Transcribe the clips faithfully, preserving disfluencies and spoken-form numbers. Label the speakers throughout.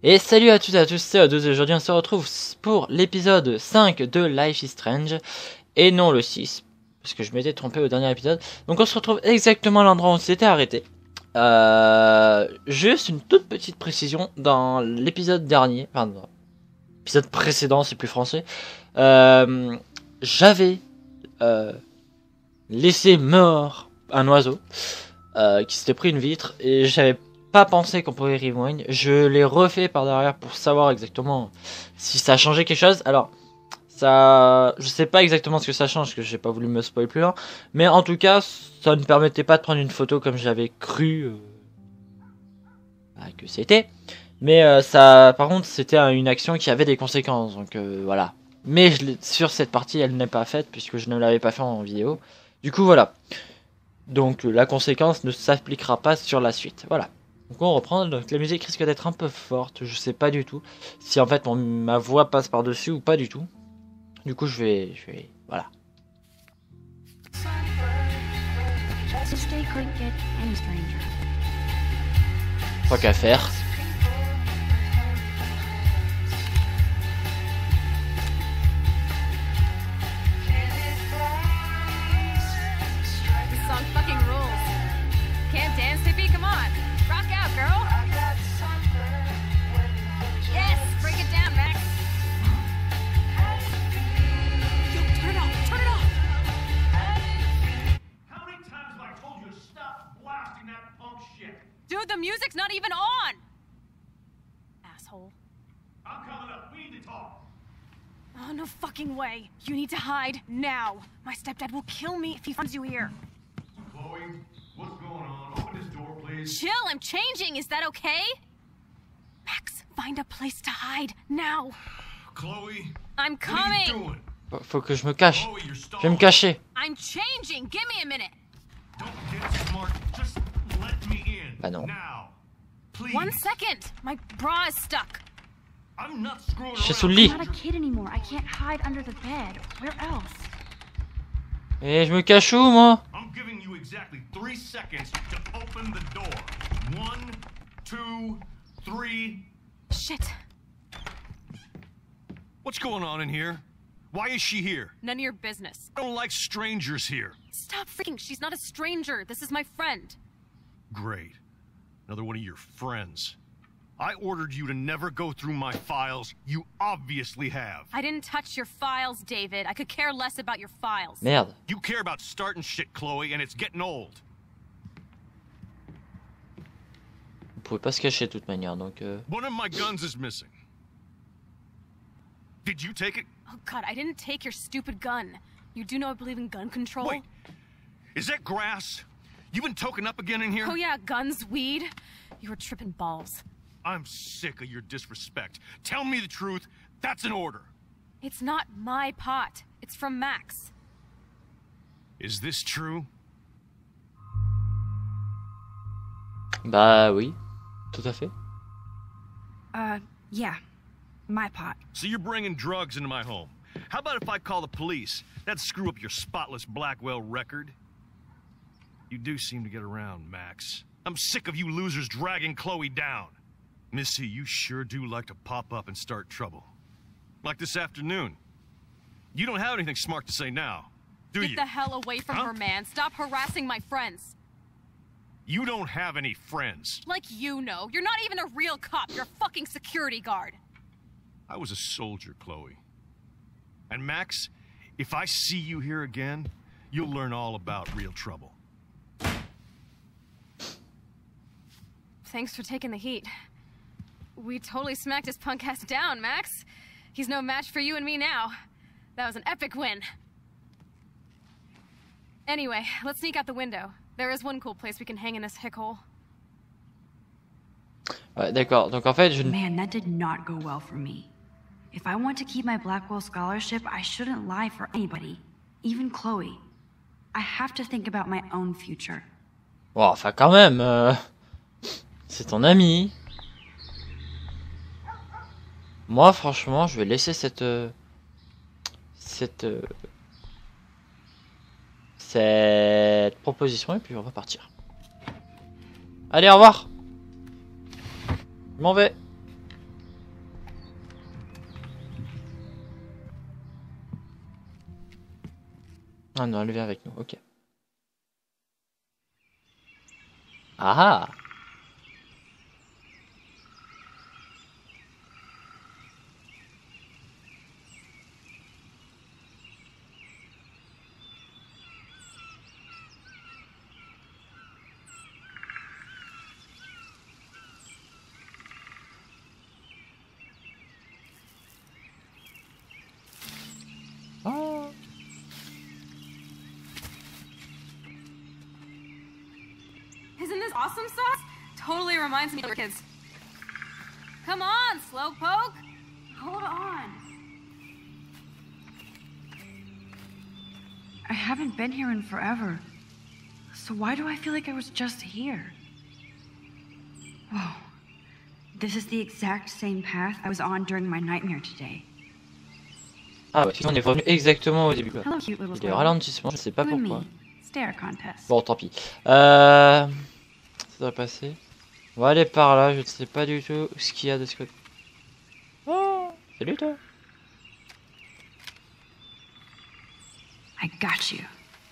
Speaker 1: Et salut à toutes et à tous, c'est Odos et aujourd'hui on se retrouve pour l'épisode cinq de Life is Strange et non le six, parce que je m'étais trompé au dernier épisode. Donc on se retrouve exactement à l'endroit où on s'était arrêté. Euh, juste une toute petite précision, dans l'épisode dernier, enfin dans l'épisode précédent, c'est plus français, euh, j'avais euh, laissé mort un oiseau euh, qui s'était pris une vitre et j'avais pas pensé qu'on pouvait rewind. Je l'ai refait par derrière pour savoir exactement si ça a changé quelque chose. Alors ça, je sais pas exactement ce que ça change, parce que j'ai pas voulu me spoiler plus loin, mais en tout cas ça ne permettait pas de prendre une photo comme j'avais cru euh, bah, que c'était. Mais euh, ça, par contre, c'était une action qui avait des conséquences, donc euh, voilà. Mais je sur cette partie, elle n'est pas faite puisque je ne l'avais pas fait en vidéo. Du coup, voilà. Donc la conséquence ne s'appliquera pas sur la suite. Voilà. Donc on reprend. Donc la musique risque d'être un peu forte. Je sais pas du tout si en fait mon, ma voix passe par dessus ou pas du tout. Du coup, je vais, je vais, voilà. Pas qu'à faire.
Speaker 2: Dude, the music's not even on! Asshole.
Speaker 3: I'm coming up. We need to talk.
Speaker 2: Oh, no fucking way. You need to hide now. My stepdad will kill me if he finds you here.
Speaker 3: Chloe, what's going on? Open this door, please.
Speaker 2: Chill, I'm changing. Is that okay? Max, find a place to hide now.
Speaker 3: Chloe,
Speaker 2: I'm
Speaker 3: what are you
Speaker 2: coming.
Speaker 3: doing?
Speaker 1: Faut que je me cache.
Speaker 3: Chloe, you're
Speaker 1: Je vais me
Speaker 3: stalling.
Speaker 1: cacher.
Speaker 2: I'm changing. Give me a minute.
Speaker 3: Don't get smart. Just let me in.
Speaker 1: Bah non.
Speaker 3: Now. Please.
Speaker 2: One second. My bra is stuck.
Speaker 3: I'm not screwing
Speaker 1: Je suis
Speaker 3: around.
Speaker 1: sous le lit.
Speaker 4: I'm not a kid anymore. I can't hide under the bed. Where else?
Speaker 1: Et je me cache où, moi?
Speaker 3: I'm giving you exactly three seconds to open the door. One, two, three.
Speaker 2: Shit.
Speaker 3: What's going on in here? Why is she here?
Speaker 2: None of your business.
Speaker 3: I don't like strangers here.
Speaker 2: Stop freaking. She's not a stranger. This is my friend.
Speaker 3: Great. Another one of your friends. I ordered you to never go through my files. You obviously have.
Speaker 2: I didn't touch your files, David. I could care less about your files.
Speaker 1: Merde.
Speaker 3: You care about starting shit, Chloe, and it's getting old.
Speaker 1: Vous pouvez pas se cacher de toute manière, donc. Euh...
Speaker 3: One of my guns is missing. Did you take it?
Speaker 2: Oh god, I didn't take your stupid gun. You do know I believe in gun control?
Speaker 3: Wait. Is that grass? You been token up again in here?
Speaker 2: Oh yeah, guns, weed. You were tripping balls.
Speaker 3: I'm sick of your disrespect. Tell me the truth. That's an order.
Speaker 2: It's not my pot. It's from Max.
Speaker 3: Is this true?
Speaker 1: Bah oui, tout à fait.
Speaker 4: Uh, yeah. My pot.
Speaker 3: So you're bringing drugs into my home. How about if I call the police? That'd screw up your spotless Blackwell record. You do seem to get around, Max. I'm sick of you losers dragging Chloe down. Missy, you sure do like to pop up and start trouble. Like this afternoon. You don't have anything smart to say now, do
Speaker 2: Get
Speaker 3: you?
Speaker 2: the hell away from
Speaker 3: Huh?
Speaker 2: her, man. Stop harassing my friends.
Speaker 3: You don't have any friends.
Speaker 2: Like you know. You're not even a real cop. You're a fucking security guard.
Speaker 3: I was a soldier, Chloe. And Max, if I see you here again, you'll learn all about real trouble.
Speaker 2: Thanks for taking the heat. We totally smacked his punk ass down, Max. He's no match for you and me now. That was an epic win. Anyway, let's sneak out the window. There is one cool place we can hang in this hick hole.
Speaker 1: Ouais, d'accord. Donc en fait, je ne.
Speaker 4: Man, that did not go well for me. If I want to keep my Blackwell scholarship, I shouldn't lie for anybody, even Chloe. I have to think about my own future.
Speaker 1: Bon, enfin quand même. Euh... C'est ton ami. Moi, franchement, je vais laisser cette euh... cette euh... cette proposition et puis on va partir. Allez, au revoir. Je m'en vais. Ah non, elle vient avec nous, ok. Ah ah. Oh.
Speaker 2: Isn't this awesome sauce? Totally reminds me of kids. Come on, Slowpoke.
Speaker 4: Hold on. I haven't been here in forever. So why do I feel like I was just here? Whoa. This is the exact same path I was on during my nightmare today.
Speaker 1: Ah ouais, on est revenu exactement au début. Quoi.
Speaker 4: Hello, cute little
Speaker 1: Il y a
Speaker 4: girl.
Speaker 1: ralentissement, je sais pas
Speaker 4: You and
Speaker 1: pourquoi.
Speaker 4: me. Stare contest.
Speaker 1: Bon, tant pis. Euh... Ça doit passer. On va aller par là, je ne sais pas du tout ce qu'il y a de ce côté. Oh, salut toi.
Speaker 4: I got you.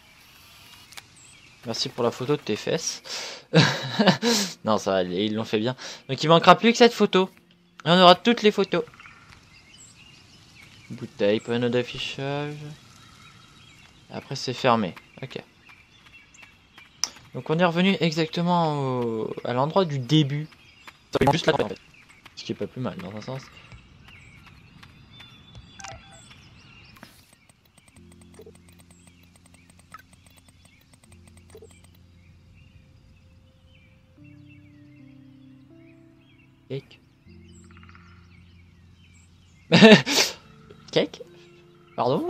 Speaker 1: Merci pour la photo de tes fesses. Non, ça va, ils l'ont fait bien. Donc il manquera plus que cette photo. Et on aura toutes les photos. Bouteille, panneau d'affichage. Après c'est fermé. Ok. Donc on est revenu exactement au... à l'endroit du début. Juste là en fait. Ce qui est pas plus mal dans un sens. Cake. Cake? Pardon?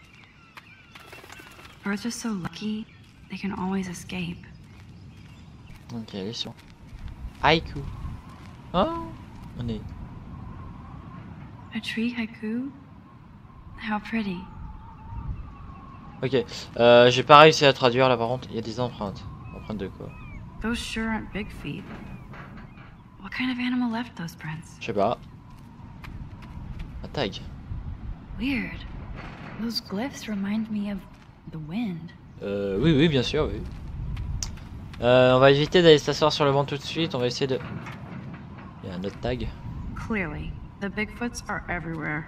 Speaker 4: Birds are so lucky, they can always escape.
Speaker 1: Ok, allez sur. Haiku. Oh, on est.
Speaker 4: A tree haiku? How pretty.
Speaker 1: Ok, euh, j'ai pas réussi à traduire là par contre, il y a des empreintes. Empreintes de quoi?
Speaker 4: Those sure aren't big feet. What kind of animal left those prints?
Speaker 1: Je sais pas. Un tag.
Speaker 4: Weird. Those glyphs remind me of the wind.
Speaker 1: Euh, oui, oui, bien sûr, oui. Euh, on va éviter d'aller s'asseoir sur le banc tout de suite, on va essayer de... Il y a un autre tag.
Speaker 4: Clearly, the Bigfoots are everywhere.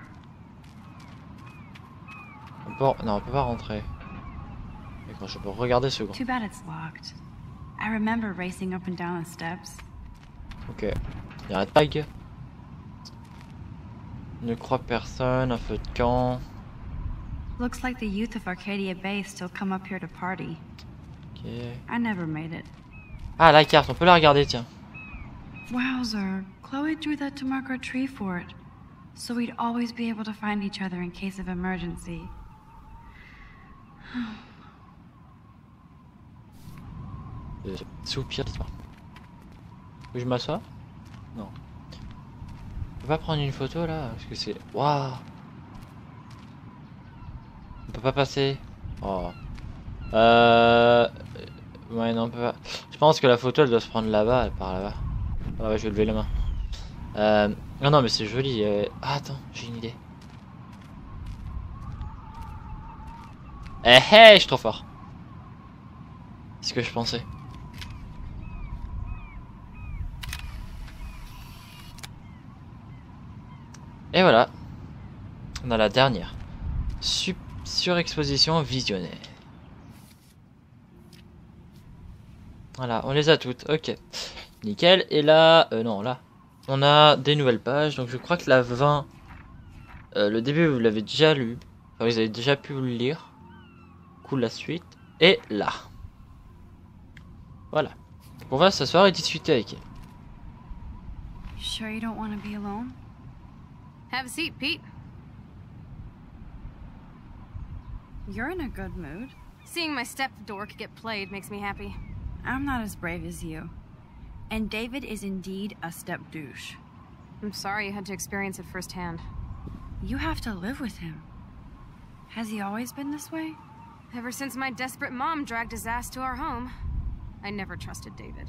Speaker 1: On peut... Non, on peut pas rentrer. D'accord, je peux regarder ce grand.
Speaker 4: Too bad it's locked. I remember racing up and down the steps.
Speaker 1: Ok. Il y a un tag. Ne crois personne, un feu de camp.
Speaker 4: Looks like the youth of Arcadia Bay still come up here to party.
Speaker 1: Ok.
Speaker 4: I never made it.
Speaker 1: Ah, la carte, on peut la regarder, tiens.
Speaker 4: Wowzer, Chloe drew that to mark our tree fort, so we'd always be able to find each other in case of emergency.
Speaker 1: Euh, Soupir d'histoire. Faut que je m'assois? Non. On peut pas prendre une photo là? Parce que c'est... Waouh! On peut pas passer. Oh. Euh... Ouais, non, on peut pas. Je pense que la photo elle doit se prendre là-bas, par là-bas. Ah ouais, je vais lever la main. Euh... Non, non, mais c'est joli. Euh... Ah, attends, j'ai une idée. Eh, hey, je suis trop fort. C'est ce que je pensais. Et voilà. On a la dernière. Sup surexposition visionnaire. Voilà, on les a toutes. Ok. Nickel. Et là... Euh, non, là. On a des nouvelles pages. Donc je crois que la vingt... Euh, le début, vous l'avez déjà lu. Enfin, vous avez déjà pu le lire. Cool, la suite. Et là. Voilà. On va s'asseoir et discuter avec elle.
Speaker 4: Sure you don't want to be alone?
Speaker 2: Have a seat, Pete.
Speaker 4: You're in a good mood.
Speaker 2: Seeing my step dork get played makes me happy.
Speaker 4: I'm not as brave as you. And David is indeed a step douche.
Speaker 2: I'm sorry you had to experience it firsthand.
Speaker 4: You have to live with him. Has he always been this way?
Speaker 2: Ever since my desperate mom dragged his ass to our home, I never trusted David.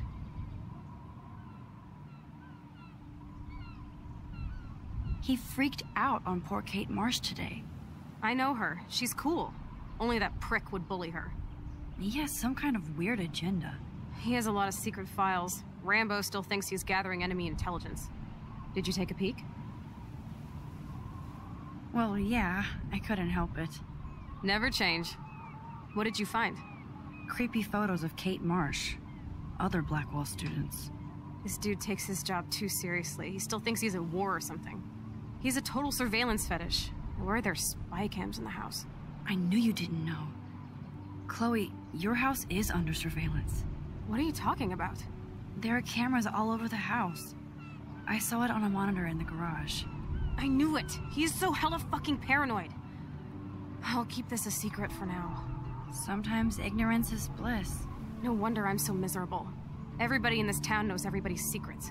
Speaker 4: He freaked out on poor Kate Marsh today.
Speaker 2: I know her. She's cool. Only that prick would bully her.
Speaker 4: He has some kind of weird agenda.
Speaker 2: He has a lot of secret files. Rambo still thinks he's gathering enemy intelligence. Did you take a peek?
Speaker 4: Well, yeah, I couldn't help it.
Speaker 2: Never change. What did you find?
Speaker 4: Creepy photos of Kate Marsh. Other Blackwell students.
Speaker 2: This dude takes his job too seriously. He still thinks he's at war or something. He's a total surveillance fetish. Where are there spy cams in the house?
Speaker 4: I knew you didn't know. Chloe, your house is under surveillance.
Speaker 2: What are you talking about?
Speaker 4: There are cameras all over the house. I saw it on a monitor in the garage.
Speaker 2: I knew it! He's so hella fucking paranoid! I'll keep this a secret for now.
Speaker 4: Sometimes ignorance is bliss.
Speaker 2: No wonder I'm so miserable. Everybody in this town knows everybody's secrets.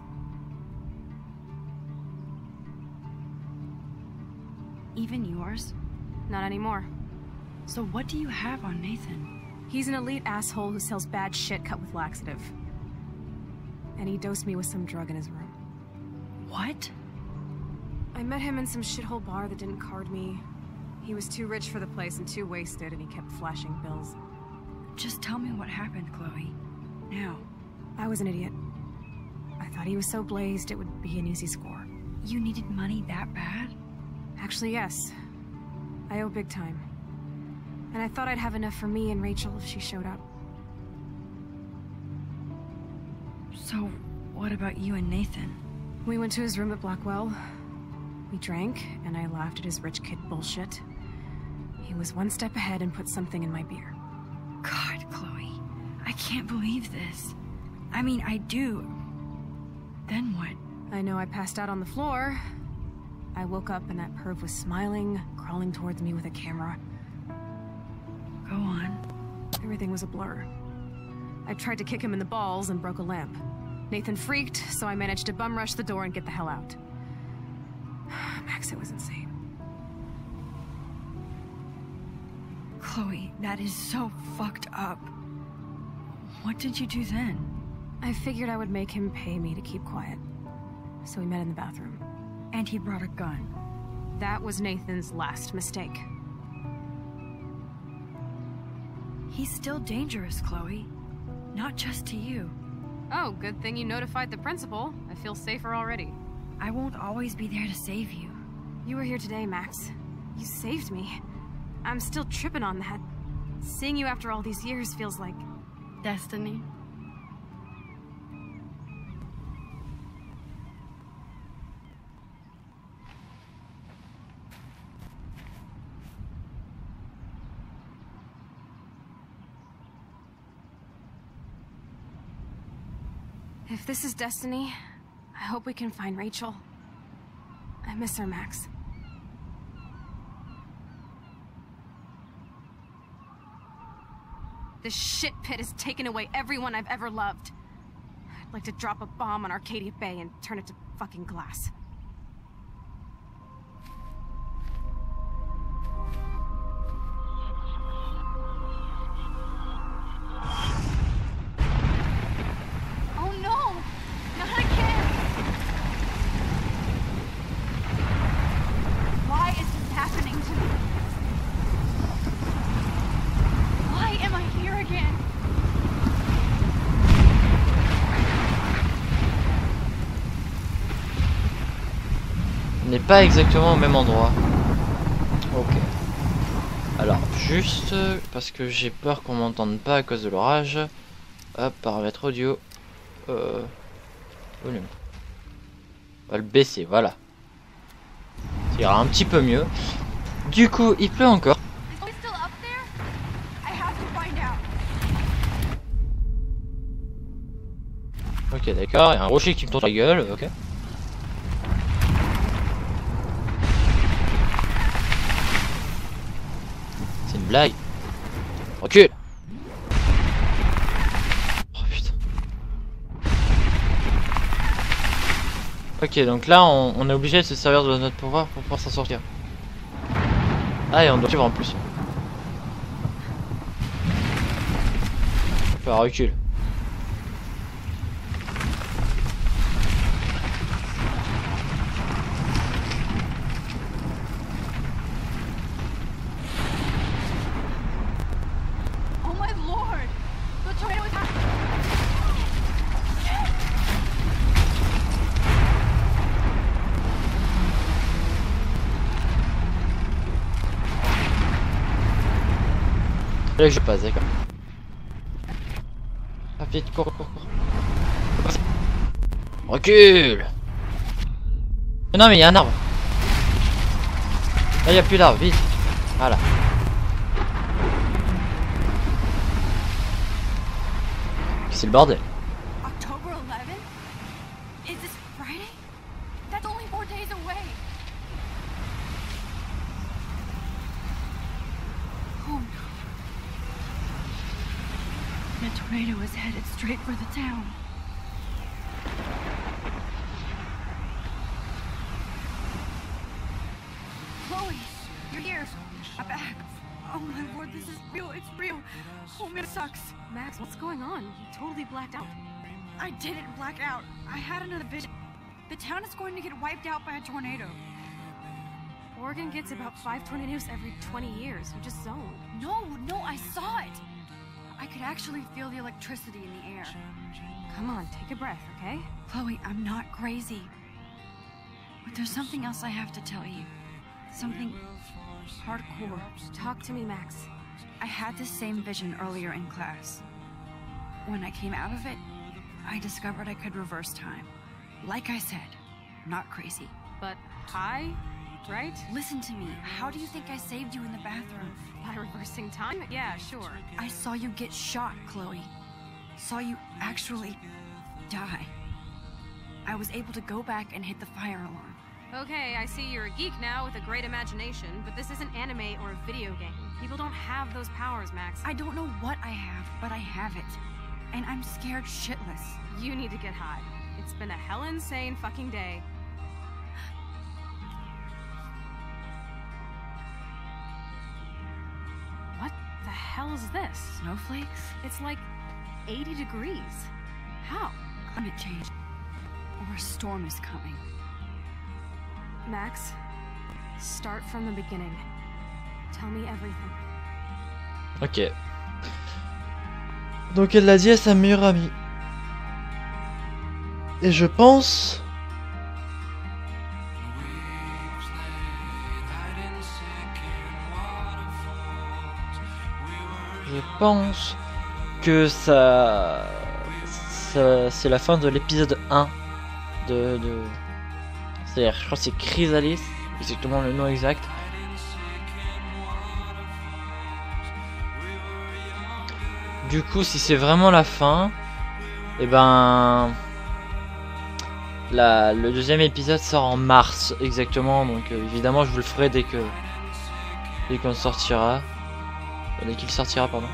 Speaker 4: Even yours?
Speaker 2: Not anymore.
Speaker 4: So what do you have on Nathan?
Speaker 2: He's an elite asshole who sells bad shit cut with laxative. And he dosed me with some drug in his room.
Speaker 4: What?
Speaker 2: I met him in some shithole bar that didn't card me. He was too rich for the place and too wasted, and he kept flashing bills.
Speaker 4: Just tell me what happened, Chloe. Now.
Speaker 2: I was an idiot. I thought he was so blazed it would be an easy score.
Speaker 4: You needed money that bad?
Speaker 2: Actually, yes. I owe big time. And I thought I'd have enough for me and Rachel if she showed up.
Speaker 4: So, what about you and Nathan?
Speaker 2: We went to his room at Blackwell. We drank, and I laughed at his rich kid bullshit. He was one step ahead and put something in my beer.
Speaker 4: God, Chloe. I can't believe this. I mean, I do. Then what?
Speaker 2: I know I passed out on the floor. I woke up and that perv was smiling, crawling towards me with a camera.
Speaker 4: Go on.
Speaker 2: Everything was a blur. I tried to kick him in the balls and broke a lamp. Nathan freaked, so I managed to bum rush the door and get the hell out. Max, it was insane.
Speaker 4: Chloe, that is so fucked up. What did you do then?
Speaker 2: I figured I would make him pay me to keep quiet. So we met in the bathroom.
Speaker 4: And he brought a gun.
Speaker 2: That was Nathan's last mistake.
Speaker 4: He's still dangerous, Chloe. Not just to you.
Speaker 2: Oh, good thing you notified the principal. I feel safer already.
Speaker 4: I won't always be there to save you.
Speaker 2: You were here today, Max. You saved me. I'm still tripping on that. Seeing you after all these years feels like...
Speaker 4: destiny.
Speaker 2: If this is destiny, I hope we can find Rachel. I miss her, Max. This shit pit has taken away everyone I've ever loved. I'd like to drop a bomb on Arcadia Bay and turn it to fucking glass.
Speaker 5: Oh no! Not again! Why is this happening to me? Why am I here again?
Speaker 1: On n'est pas exactement au même endroit. Ok. Alors, juste parce que j'ai peur qu'on m'entende pas à cause de l'orage. Hop, paramètre audio. Euh, volume. On va le baisser, voilà. Ça ira un petit peu mieux. Du coup, il pleut encore.
Speaker 5: Is he still up there? I have to find out.
Speaker 1: Ok, d'accord, il y a un rocher qui me tourne la gueule, ok. C'est une blague. Recule. Oh putain. Ok, donc là on, on est obligé de se servir de notre pouvoir pour pouvoir s'en sortir. Ah, et on doit suivre en plus. Enfin, recule. Fallait que je passe, d'accord. Ah, vite, cours, cours, cours. Recule. Mais non, mais il y a un arbre. Là, il n'y a plus d'arbre, vite. Voilà. C'est le bordel.
Speaker 5: October eleventh? Is this Friday? That's only four days away. Oh no.
Speaker 4: The tornado is headed straight for the town.
Speaker 5: Chloe, you're here. I'm back. Oh my lord, this is real. It's real. Oh man, it sucks.
Speaker 2: Max, what's going on? You totally blacked out.
Speaker 5: I didn't black out. I had another vision. The town is going to get wiped out by a tornado.
Speaker 2: Oregon gets about five tornadoes every twenty years. You just zoned.
Speaker 5: No, no, I saw it. I could actually feel the electricity in the air.
Speaker 2: Come on, take a breath, okay?
Speaker 4: Chloe, I'm not crazy. But there's something else I have to tell you. Something hardcore.
Speaker 2: Talk to me, Max.
Speaker 4: I had this same vision earlier in class. When I came out of it, I discovered I could reverse time. Like I said, I'm not crazy.
Speaker 2: But high, right?
Speaker 4: Listen to me. How do you think I saved you in the bathroom?
Speaker 2: By reversing time? Yeah, sure.
Speaker 4: I saw you get shot, Chloe. Saw you actually die. I was able to go back and hit the fire alarm.
Speaker 2: Okay, I see you're a geek now with a great imagination, but this isn't anime or a video game. People don't have those powers, Max.
Speaker 4: I don't know what I have, but I have it. And I'm scared shitless.
Speaker 2: You need to get high. It's been a hell insane fucking day. What the hell is this?
Speaker 4: Snowflakes?
Speaker 2: It's like eighty degrees. How?
Speaker 4: Climate change. Or a storm is coming.
Speaker 2: Max, start from the beginning. Tell me everything.
Speaker 1: Ok. Donc elle l'a dit à sa meilleure amie. Et je pense... Je pense que ça... ça c'est la fin de l'épisode un de... de... C'est-à-dire, je crois que c'est Chrysalis, exactement le nom exact. Du coup, si c'est vraiment la fin, et ben... La, le deuxième épisode sort en mars, exactement, donc euh, évidemment je vous le ferai dès que... Dès qu'on sortira. Dès qu'il sortira, pardon.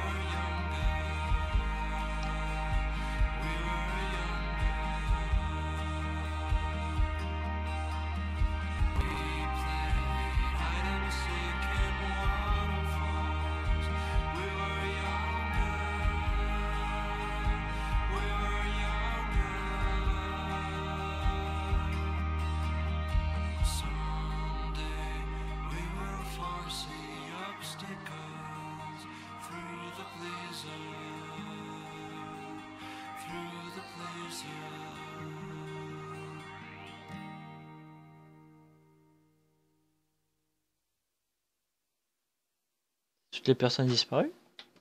Speaker 1: Toutes les personnes disparues.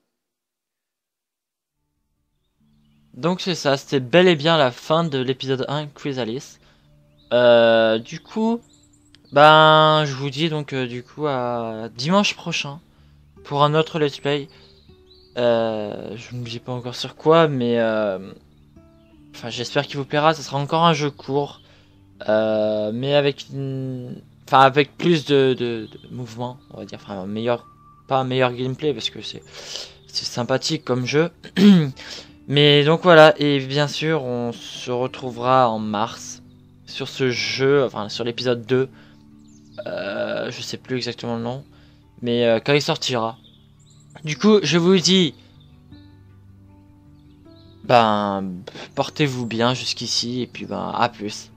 Speaker 1: Donc c'est ça, c'était bel et bien la fin de l'épisode un Chrysalis. Euh, du coup, ben je vous dis donc euh, du coup à dimanche prochain pour un autre let's play. Euh, je ne me dis pas encore sur quoi, mais euh, enfin j'espère qu'il vous plaira. Ce sera encore un jeu court, euh, mais avec une... enfin avec plus de, de, de mouvement, on va dire, enfin un meilleur. Pas un meilleur gameplay parce que c'est c'est sympathique comme jeu. Mais donc voilà, et bien sûr on se retrouvera en mars sur ce jeu, enfin sur l'épisode deux. Euh, je sais plus exactement le nom, mais euh, quand il sortira. Du coup je vous dis, ben portez-vous bien jusqu'ici et puis ben à plus.